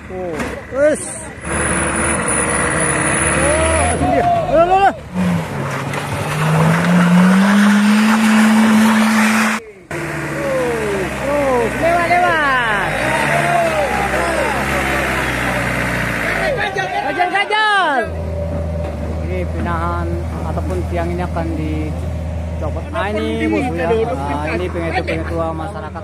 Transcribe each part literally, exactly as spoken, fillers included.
Oh, wes. Oh, sini. Loh, loh, loh. Oh, lewat, lewat. Kejar-kejar. Ini pinahan ataupun tiang ini akan dicopot. Ah, ini bos ya. Ah, ini pengetua-pengetua masyarakat.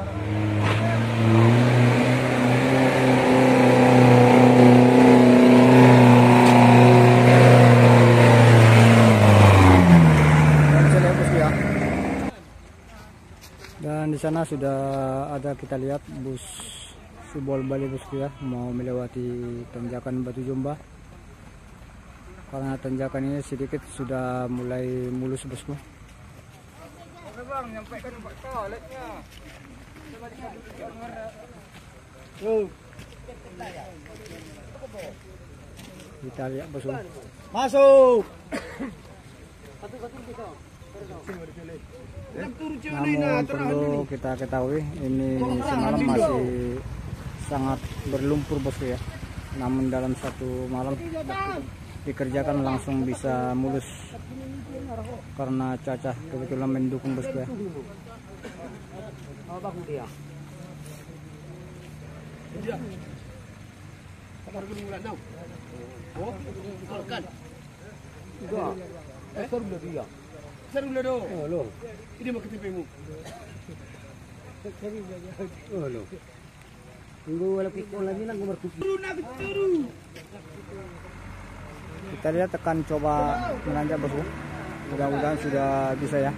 Dan di sana sudah ada, kita lihat bus Subol Bali bosku ya, mau melewati tanjakan Batu Jomba. Karena tanjakan ini sedikit sudah mulai mulus bosku. Kita lihat bosku. Masuk. Namun perlu kita ketahui, ini semalam masih sangat berlumpur bosku ya. Namun dalam satu malam dikerjakan langsung bisa mulus karena cuaca kebetulan mendukung bosku ya. Seru lo. Oh lo. Ini mau ketemu. Oh lo. Tunggu wala pikol lagi lang kumartuki. Kita lihat, tekan coba menanjak bosku. Mudah-mudahan sudah bisa ya.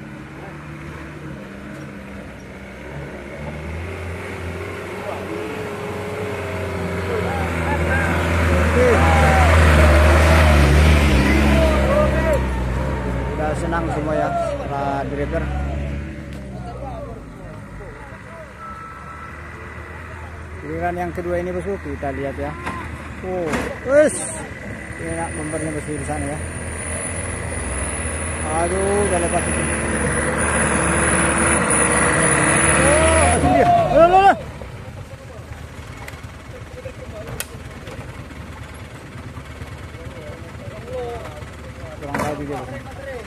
Senang semua ya para driver. Giliran yang kedua ini bosku, kita lihat ya. Oh, wes. Enak bumpernya bosku di sana ya. Aduh, udah lepas itu. Oh, sini dia. Loh, loh, loh. Kurang tahu dia bosku.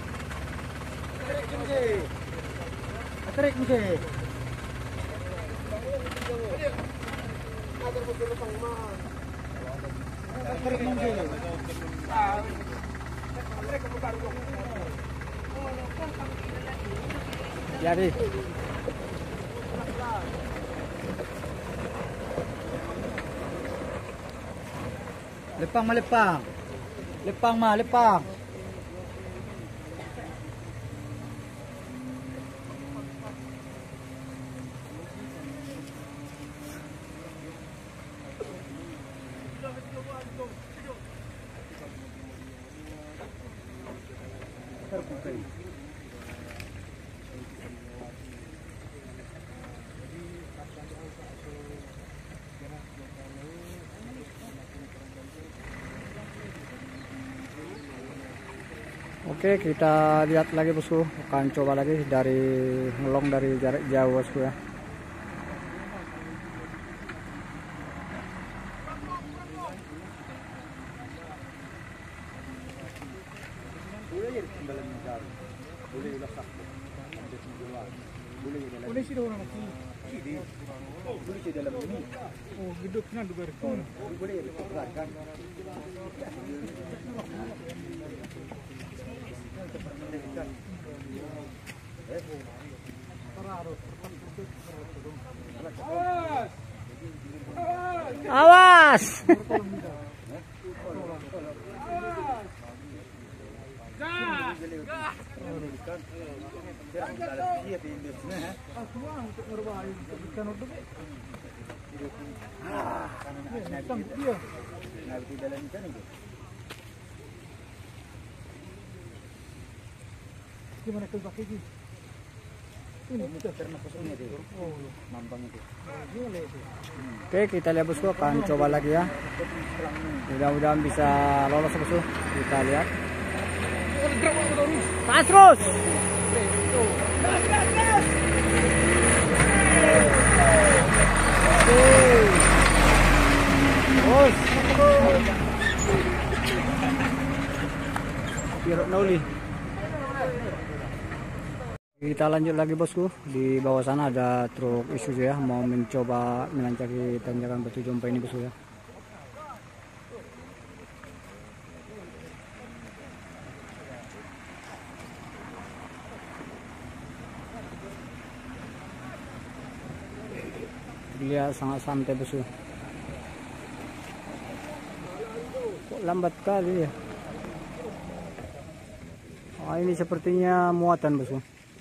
Tarik mesti. Tarik mesti. Jadi. Lepang mah lepang. Lepang mah lepang. Oke, kita lihat lagi bosku, akan coba lagi dari ngelong dari jarak jauh bosku ya. Boleh sih orang lagi. Oh, boleh sih dalam ini. Oh, hidupnya juga rekor. Boleh dikeluarkan. Awas. Gimana kalau pakai gini? Ini kita pernah kosongnya deh. Oh, mampang itu. Oke, kita lihat bosku, akan coba lagi ya. Mudah-mudahan bisa lolos bosku. Kita lihat. Pas terus. Oh, bos. Pirok nauli. Kita lanjut lagi bosku. Di bawah sana ada truk Isuzu ya, mau mencoba menancap tanjakan Batu Jompa ini bosku ya. Dia sangat santai bosku. Kok lambat kali ya. Oh, ini sepertinya muatan bosku.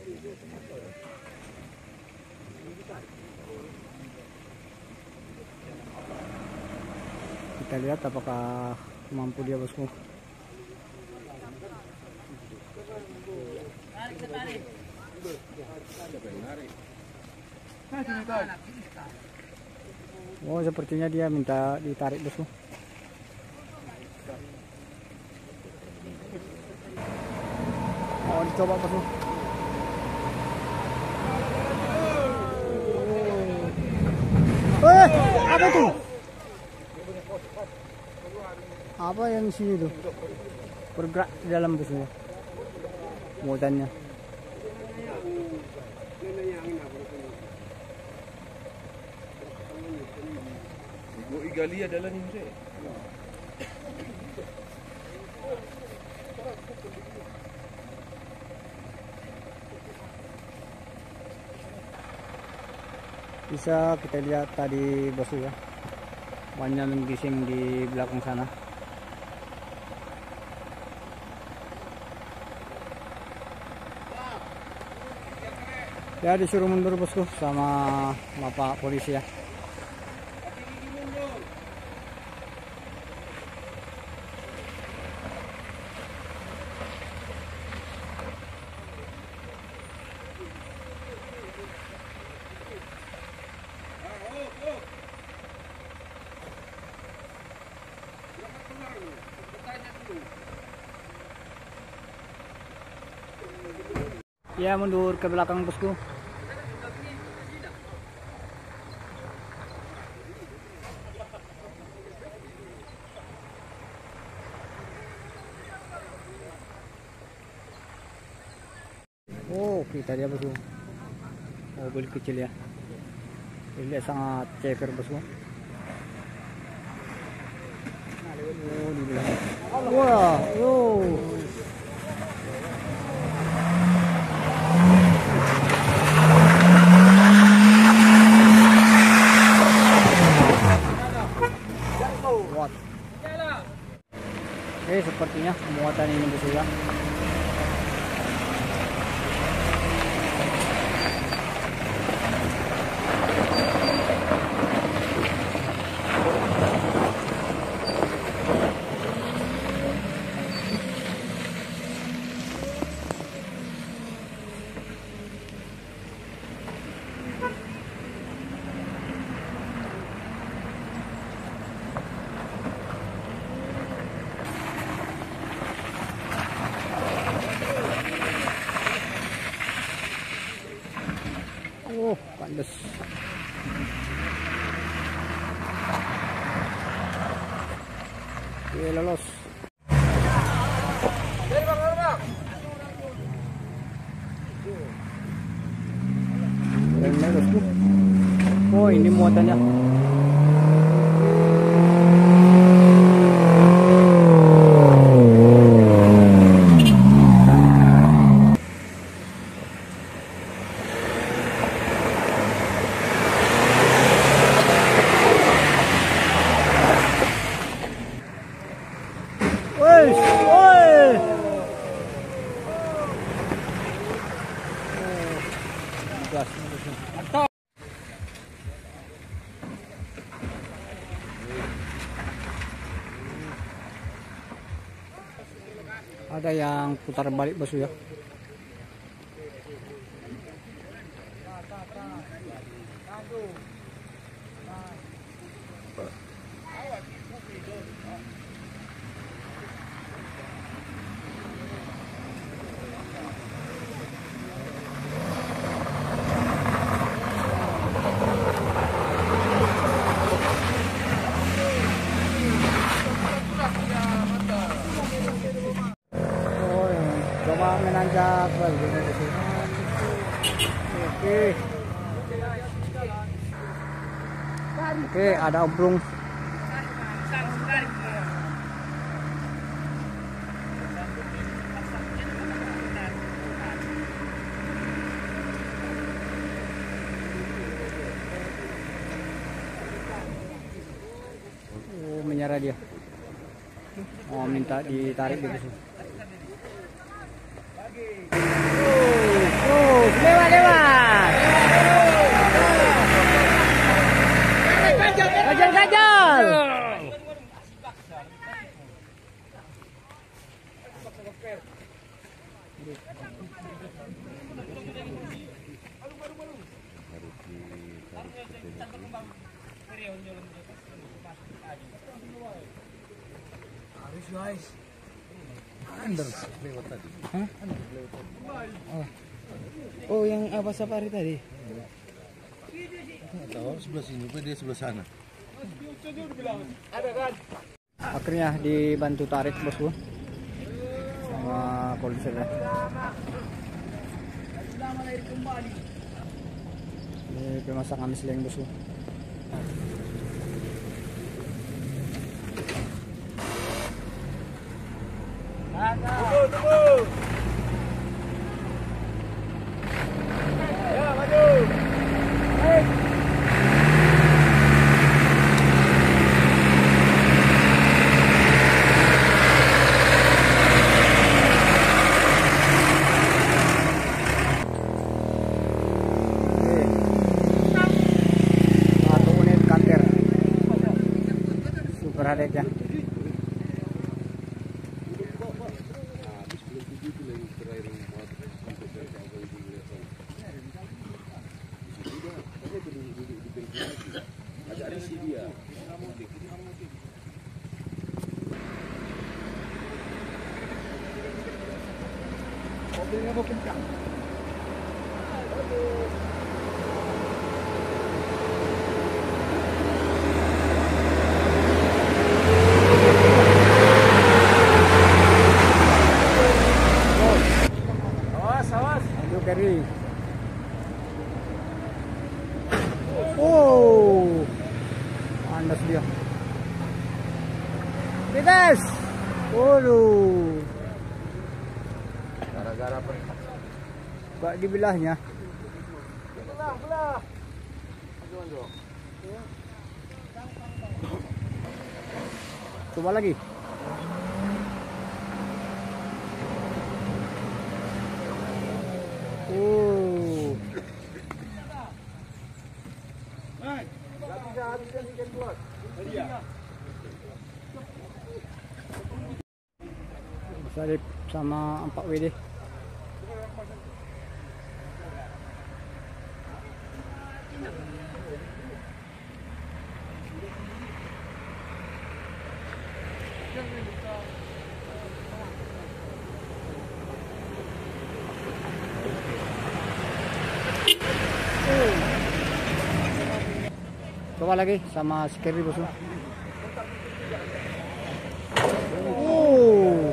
Kita lihat apakah mampu dia bosku. Oh, sepertinya dia minta ditarik bosku. Oh, dicoba bosku. Eh, apa itu? Apa yang sini tuh? Bergerak di dalam bosku. Muatannya. Igali adalah ni saya. Bisa kita lihat tadi bosku ya, banyak menggising di belakang sana. Ya disuruh mundur bosku sama bapak polisi ya. Ya mundur ke belakang bosku. Oh kita dia bosku. Mobil kecil ya. Ini sangat ceker bosku. Oh di belakang. Wah, yo. Eh sepertinya muatan ini bosku ya. Oh, kandas. Oke, lolos. Oh, ini muatannya. Ada yang putar balik bosku ya. Pak menanjak balik dari sini. Oke. Oke, ada obrung. Oh, menyerah dia. Oh, minta ditarik di sini. Oh, oh, lewat lewat. Gajal gajal. Harus guys. Under lewat tadi. Hah? Oh. Oh, yang apa safari tadi? Nggak tahu sebelah sini, apa dia sebelah sana. Akhirnya dibantu tarik bosku sama polisi ya. Ini pemasangan seleng bosku. Tunggu, tunggu. Ya, maju. Baik. Satu unit kanker super hadek ya. Agak risih dia. Mobilnya mau kencang. Awas, awas. Aduh kiri. Oh, panas dia. Pites. Waduh. Gara-gara apa? Gak dibelahnya. Belah, belah. Coba lagi. Oh. Salip sama empat W D. Coba lagi sama scary bosku. Oh.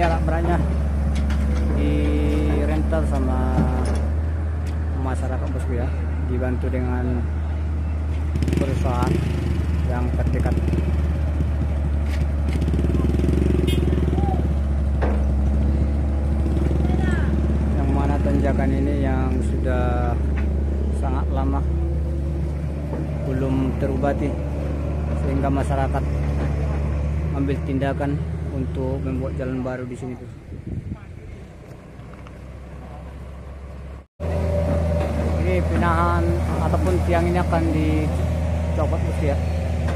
alat beratnya dirental sama masyarakat bosku ya, dibantu dengan perusahaan yang terdekat. Yang mana tanjakan ini yang sudah sangat lama belum terobati, sehingga masyarakat ambil tindakan untuk membuat jalan baru di sini tuh. Ini pinahan ataupun tiang ini akan dicopot bosku ya.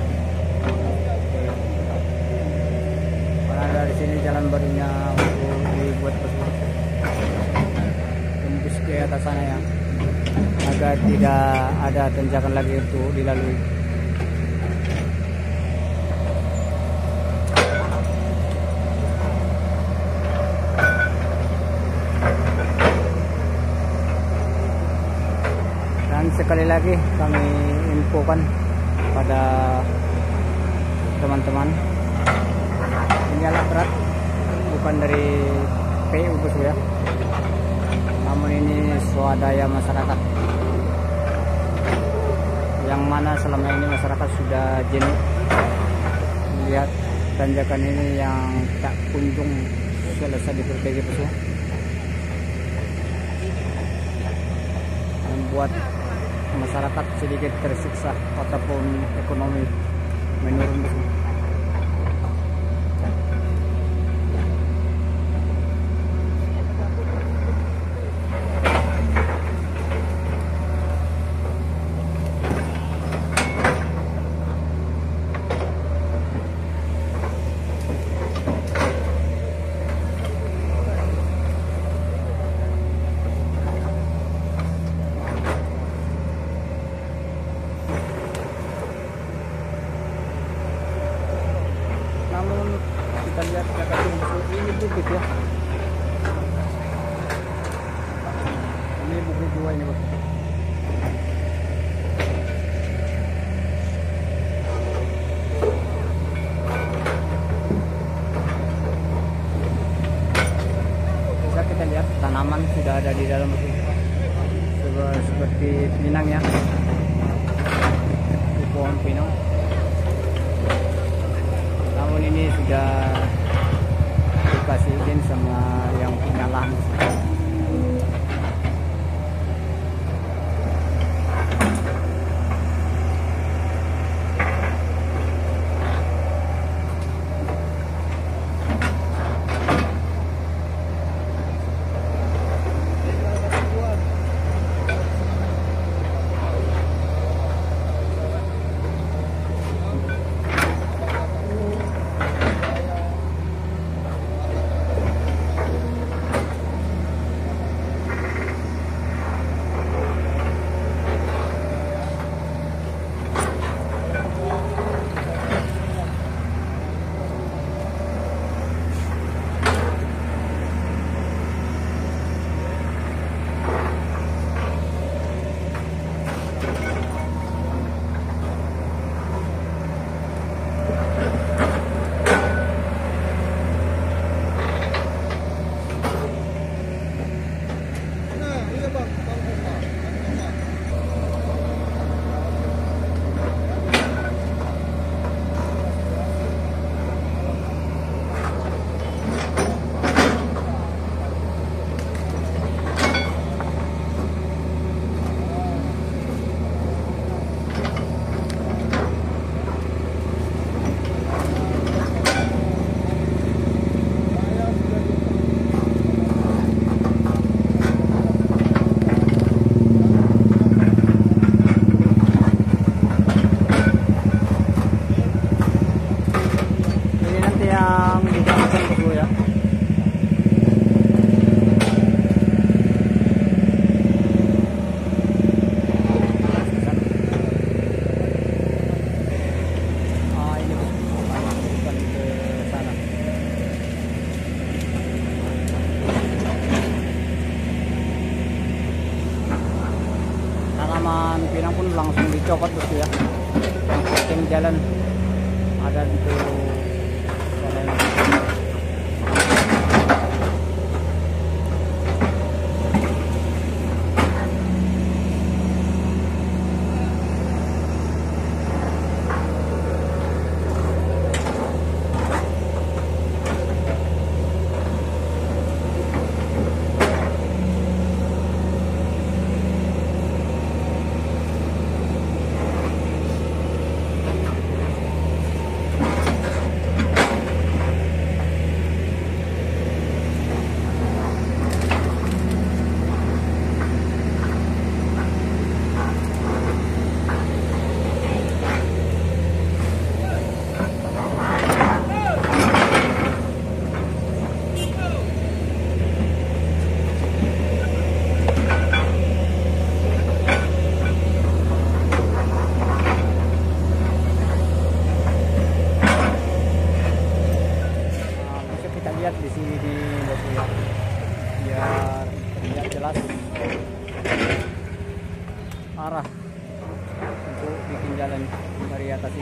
Karena dari sini jalan barunya untuk dibuat bosku, tembus ke atas sana ya, agar tidak ada tanjakan lagi untuk dilalui. Dan sekali lagi kami infokan pada teman-teman, ini alat berat bukan dari P U bosku ya, namun ini swadaya masyarakat, yang mana selama ini masyarakat sudah jenuh melihat tanjakan ini yang tak kunjung selesai diperbaiki bosku, membuat masyarakat sedikit tersiksa ataupun ekonomi menurun bosku. Namun kita lihat belakang ini bukit ya, ini bukit dua ini bos. Bisa kita lihat tanaman sudah ada di dalam bos, seperti pinang ya, di pohon pinang. Namun ini sudah dikasih izin sama yang punya lahan. tanaman pinang pun langsung dicopot bosku ya. Yang penting jalan ada untuk jalan.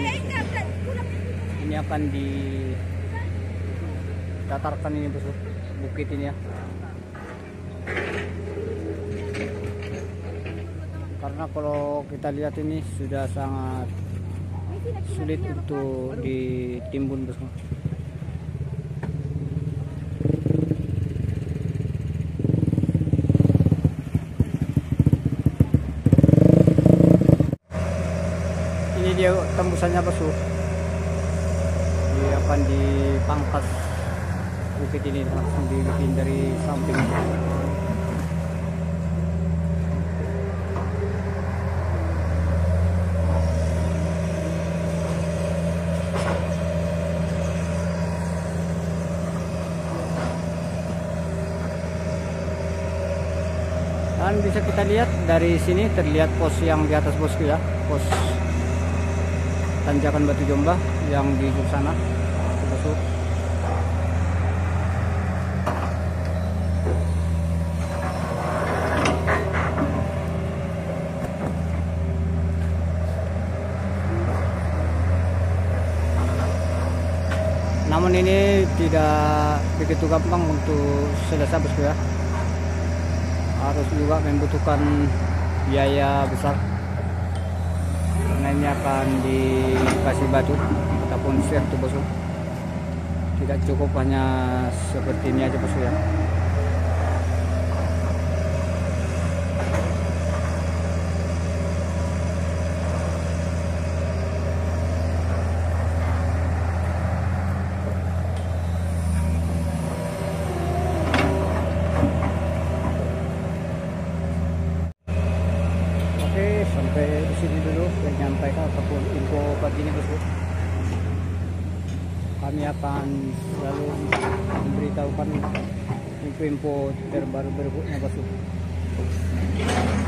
ini akan ditatarkan ini bos, bukit ini ya. Karena kalau kita lihat ini sudah sangat sulit untuk ditimbun bos. Ini dia tembusannya bos. Dia akan dipangkas bukit ini, langsung dibikin dari samping. Dan bisa kita lihat dari sini terlihat pos yang di atas bosku ya, pos tanjakan Batu Jombah yang di sana bosku. Namun ini tidak begitu gampang untuk selesai bosku ya. Harus juga membutuhkan biaya besar karena ini akan dikasih batu ataupun share tuh bosku. Tidak cukup hanya seperti ini aja bosku ya. Sampai di sini dulu saya nyampaikan ataupun info pagi ini bosku. Kami akan selalu memberitahukan info-info terbaru berikutnya bosku.